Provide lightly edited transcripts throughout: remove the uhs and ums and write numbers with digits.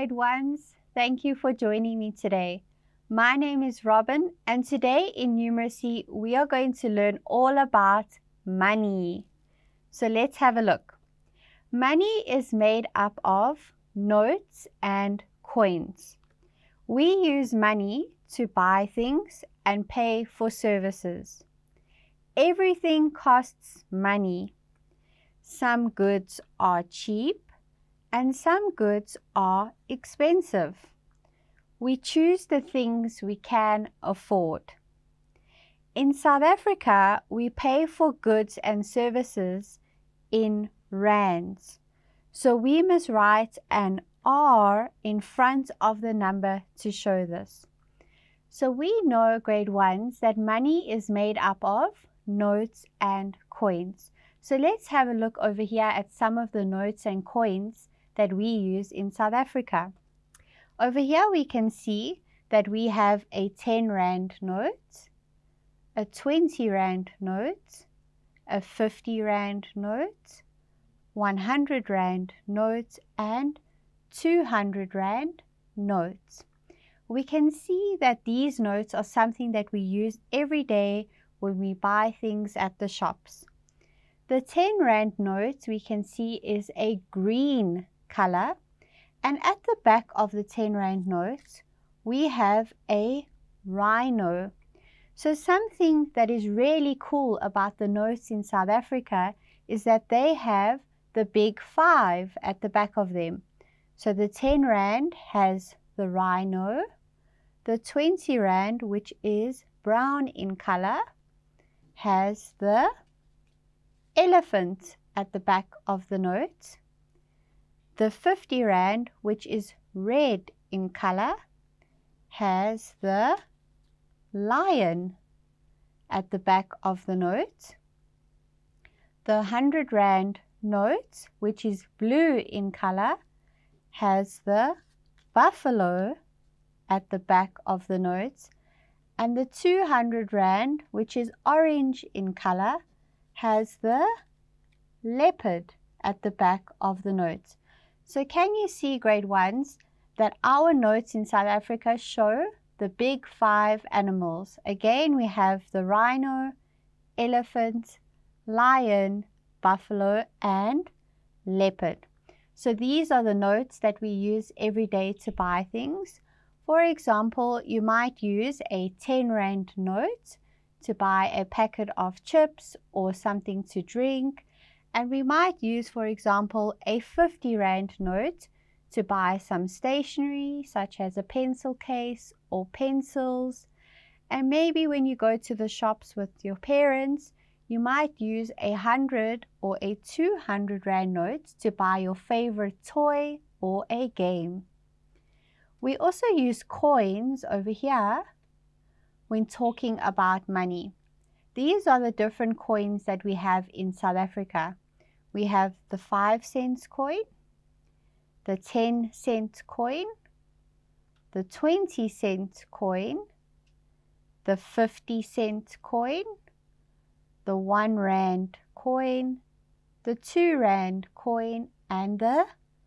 grade ones. Thank you for joining me today. My name is Robin, and today in numeracy we are going to learn all about money. So let's have a look. Money is made up of notes and coins. We use money to buy things and pay for services. Everything costs money. Some goods are cheap and some goods are expensive. We choose the things we can afford. In South Africa, we pay for goods and services in rands. So we must write an R in front of the number to show this. So we know, grade ones, that money is made up of notes and coins. So let's have a look over here at some of the notes and coins that we use in South Africa. Over here we can see that we have a 10 Rand note, a 20 Rand note, a 50 Rand note, 100 Rand note, and 200 Rand notes. We can see that these notes are something that we use every day when we buy things at the shops. The 10 Rand note we can see is a green color, and at the back of the 10 Rand note we have a rhino. So something that is really cool about the notes in South Africa is that they have the big 5 at the back of them. So the 10 Rand has the rhino, the 20 Rand, which is brown in color, has the elephant at the back of the note. The 50 Rand, which is red in color, has the lion at the back of the note. The 100 Rand note, which is blue in color, has the buffalo at the back of the note. And the 200 Rand, which is orange in color, has the leopard at the back of the note. So can you see, grade ones, that our notes in South Africa show the big 5 animals? Again, we have the rhino, elephant, lion, buffalo, and leopard. So these are the notes that we use every day to buy things. For example, you might use a 10 Rand note to buy a packet of chips or something to drink. And we might use, for example, a 50 Rand note to buy some stationery, such as a pencil case or pencils. And maybe when you go to the shops with your parents, you might use a 100 or a 200 Rand note to buy your favorite toy or a game. We also use coins over here when talking about money. These are the different coins that we have in South Africa. We have the 5 cents coin, the 10 cent coin, the 20 cent coin, the 50 cent coin, the 1 Rand coin, the 2 Rand coin, and the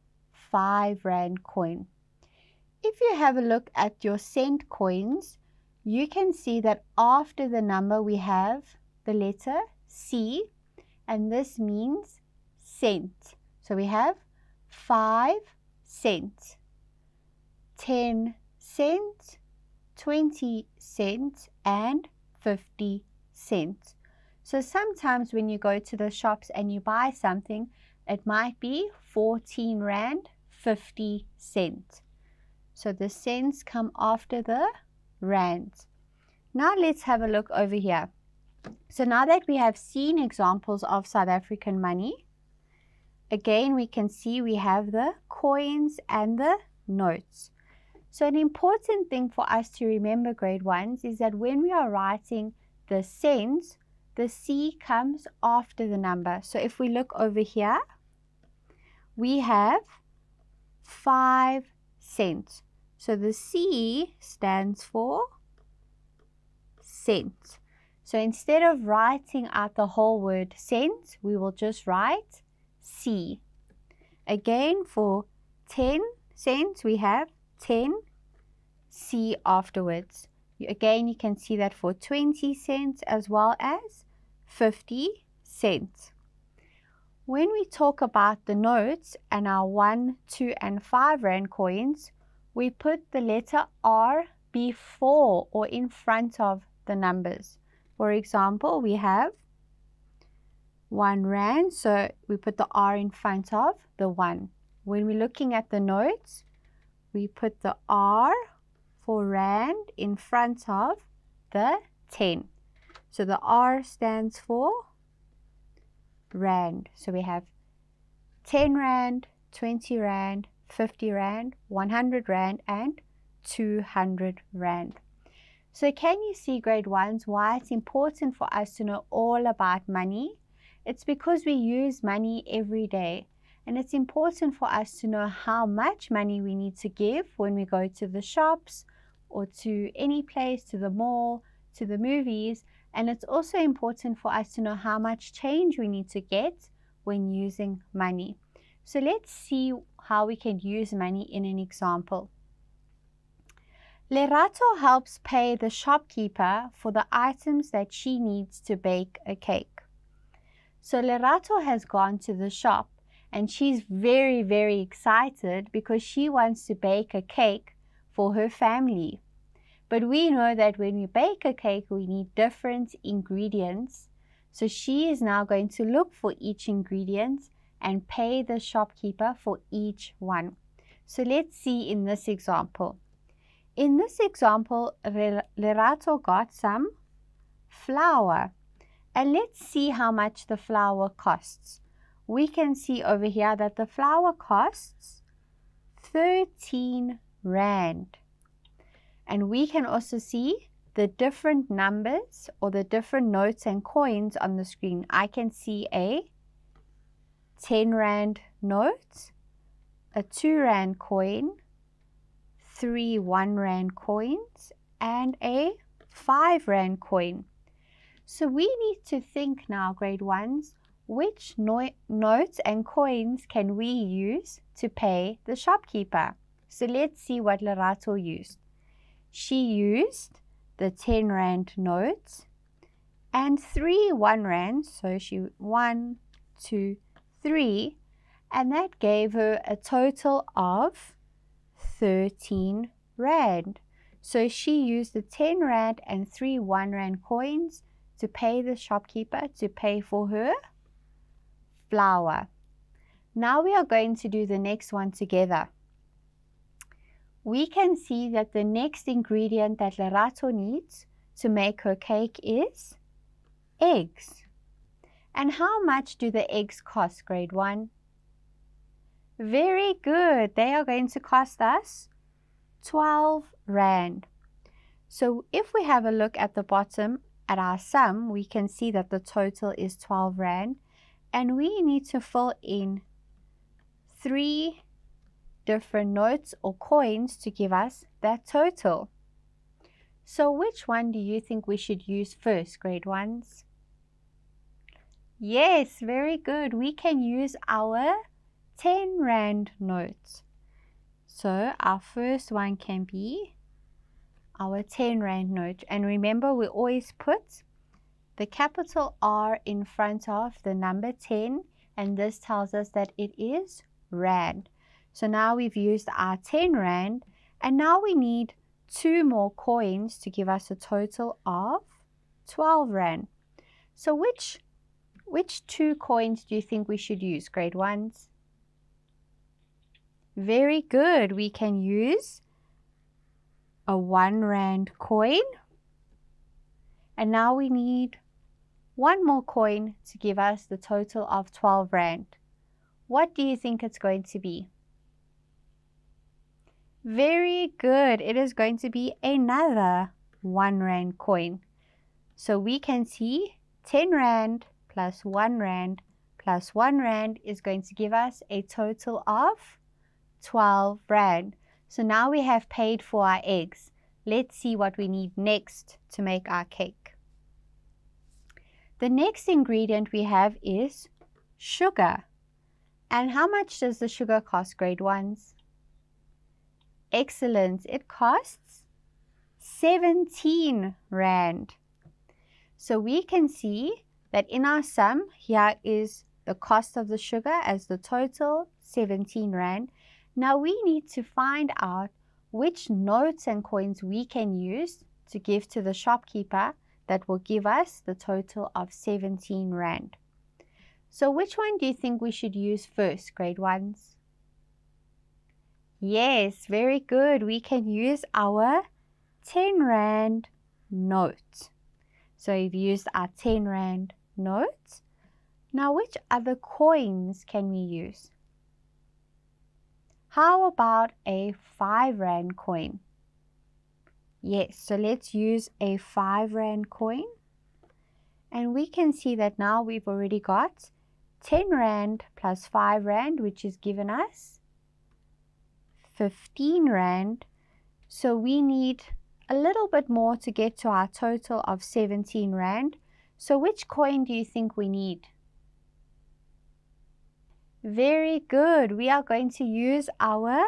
5 Rand coin. If you have a look at your cent coins, you can see that after the number we have the letter C, and this means cent. So we have 5 cents, 10 cents, 20 cents, and 50 cents. So sometimes when you go to the shops and you buy something, it might be 14 Rand 50 cents. So the cents come after the rands. Now let's have a look over here. So now that we have seen examples of South African money, again we can see we have the coins and the notes. So an important thing for us to remember, grade ones, is that when we are writing the cents, the C comes after the number. So if we look over here, we have 5 cents. So the C stands for cent. So instead of writing out the whole word cent, we will just write C. Again, for 10 cents, we have 10C afterwards. Again, you can see that for 20 cents as well as 50 cents. When we talk about the notes and our 1, 2, and 5 Rand coins, we put the letter R before or in front of the numbers. For example, we have 1 Rand, so we put the R in front of the 1. When we're looking at the notes, we put the R for Rand in front of the 10. So the R stands for Rand. So we have 10 Rand, 20 Rand, 50 Rand, 100 Rand, and 200 Rand. So can you see, grade 1s, why it's important for us to know all about money? It's because we use money every day. And it's important for us to know how much money we need to give when we go to the shops or to any place, to the mall, to the movies. And it's also important for us to know how much change we need to get when using money. So let's see how we can use money in an example. Lerato helps pay the shopkeeper for the items that she needs to bake a cake. So Lerato has gone to the shop and she's very, very excited because she wants to bake a cake for her family. But we know that when we bake a cake, we need different ingredients. So she is now going to look for each ingredient and pay the shopkeeper for each one. So let's see in this example. In this example, Lerato got some flour. And let's see how much the flour costs. We can see over here that the flour costs 13 Rand. And we can also see the different numbers or the different notes and coins on the screen. I can see a 10 Rand note, a 2 Rand coin, 3 1 Rand coins, and a 5 Rand coin. So we need to think now, grade 1s, which notes and coins can we use to pay the shopkeeper? So let's see what Lerato used. She used the 10 Rand notes and 3 1 Rand. So she 1, 2, 3, and that gave her a total of 13 Rand. So she used the 10 Rand and 3 1 Rand coins to pay the shopkeeper to pay for her flour. Now we are going to do the next one together. We can see that the next ingredient that Lerato needs to make her cake is eggs. And how much do the eggs cost, grade 1? Very good. They are going to cost us 12 Rand. So if we have a look at the bottom at our sum, we can see that the total is 12 Rand. And we need to fill in 3 different notes or coins to give us that total. So which one do you think we should use first, grade 1s? Yes, very good. We can use our 10 Rand notes. So our first one can be our 10 Rand note. And remember, we always put the capital R in front of the number 10, and this tells us that it is Rand. So now we've used our 10 Rand, and now we need 2 more coins to give us a total of 12 Rand. So which 2 coins do you think we should use, grade 1s? Very good. We can use a 1 Rand coin. And now we need 1 more coin to give us the total of 12 Rand. What do you think it's going to be? Very good. It is going to be another 1 Rand coin. So we can see 10 Rand plus 1 Rand plus 1 Rand is going to give us a total of 12 Rand. So now we have paid for our eggs. Let's see what we need next to make our cake. The next ingredient we have is sugar. And how much does the sugar cost, grade 1s? Excellent. It costs 17 Rand. So we can see that in our sum, here is the cost of the sugar as the total, 17 Rand. Now we need to find out which notes and coins we can use to give to the shopkeeper that will give us the total of 17 Rand. So which one do you think we should use first, grade ones? Yes, very good. We can use our 10 Rand note. So we've used our 10 Rand note. Now which other coins can we use? How about a 5 Rand coin? Yes, so let's use a 5 Rand coin. And we can see that now we've already got 10 Rand plus 5 Rand, which has given us 15 Rand. So we need a little bit more to get to our total of 17 Rand. So which coin do you think we need? Very good. We are going to use our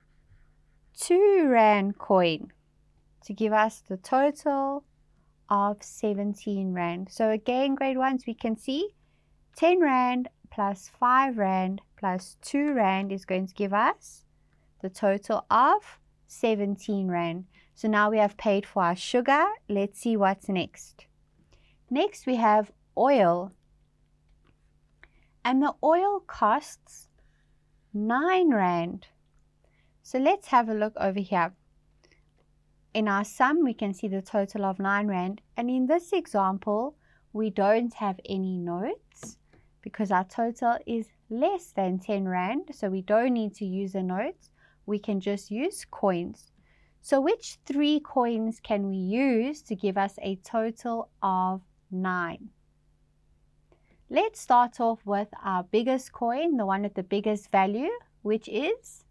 2 Rand coin to give us the total of 17 Rand. So again, grade ones, we can see 10 Rand plus 5 Rand plus 2 Rand is going to give us the total of 17 Rand. So now we have paid for our sugar. Let's see what's next. Next we have oil. And the oil costs 9 Rand. So let's have a look over here. In our sum, we can see the total of 9 Rand. And in this example, we don't have any notes because our total is less than 10 Rand. So we don't need to use the notes. We can just use coins. So which 3 coins can we use to give us a total of 9? Let's start off with our biggest coin, the one with the biggest value, which is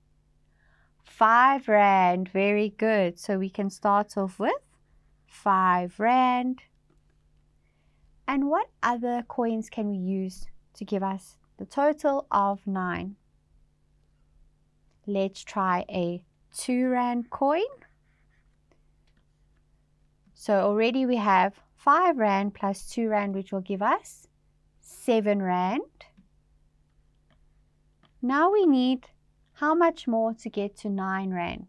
5 Rand. Very good. So we can start off with 5 Rand. And what other coins can we use to give us the total of 9? Let's try a 2 Rand coin. So already we have 5 Rand plus 2 Rand, which will give us 7 Rand. Now we need how much more to get to 9 Rand?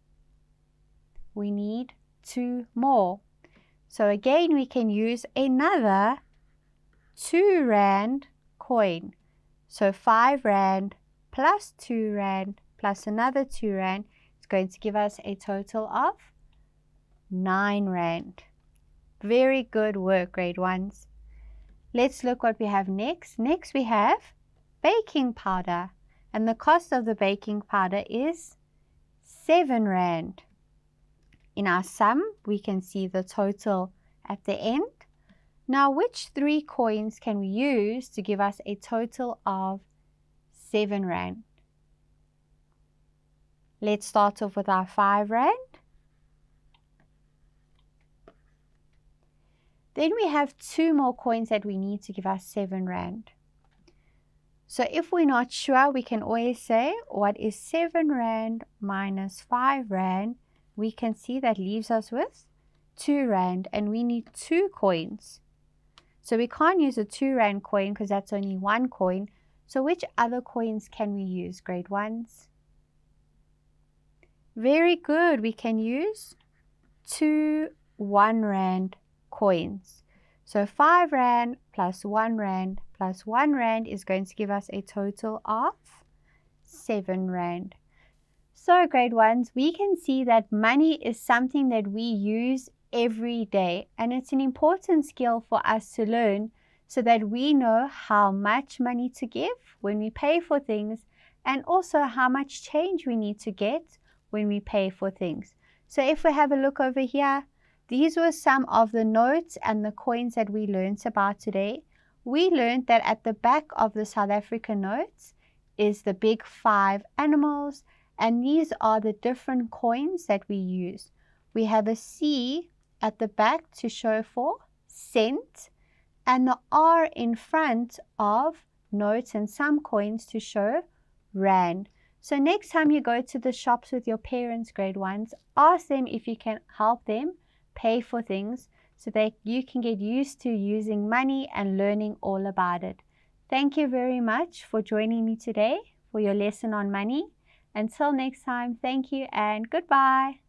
We need 2 more. So again, we can use another 2 Rand coin. So 5 Rand plus 2 Rand plus another 2 Rand is going to give us a total of 9 Rand. Very good work, grade ones. Let's look what we have next. Next we have baking powder. And the cost of the baking powder is 7 Rand. In our sum, we can see the total at the end. Now, which 3 coins can we use to give us a total of 7 Rand? Let's start off with our 5 Rand. Then we have 2 more coins that we need to give us 7 Rand. So if we're not sure, we can always say, what is 7 Rand minus 5 Rand? We can see that leaves us with 2 Rand, and we need 2 coins. So we can't use a 2 Rand coin because that's only 1 coin. So which other coins can we use, grade ones? Very good. We can use 2 1 Rand coins. So 5 Rand plus 1 Rand plus 1 Rand is going to give us a total of 7 Rand. So grade ones, we can see that money is something that we use every day, and it's an important skill for us to learn so that we know how much money to give when we pay for things, and also how much change we need to get when we pay for things. So if we have a look over here, these were some of the notes and the coins that we learned about today. We learned that at the back of the South African notes is the big 5 animals, and these are the different coins that we use. We have a C at the back to show for cent, and the R in front of notes and some coins to show Rand. So next time you go to the shops with your parents, grade 1s, ask them if you can help them pay for things so that you can get used to using money and learning all about it. Thank you very much for joining me today for your lesson on money. Until next time, thank you and goodbye.